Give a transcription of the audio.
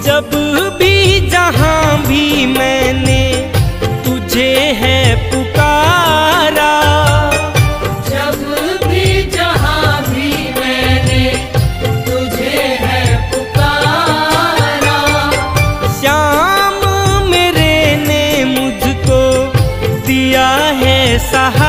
जब भी जहाँ भी मैंने तुझे है पुकारा, जब भी जहाँ भी मैंने तुझे है पुकारा, श्याम मेरे ने मुझको दिया है सहारा।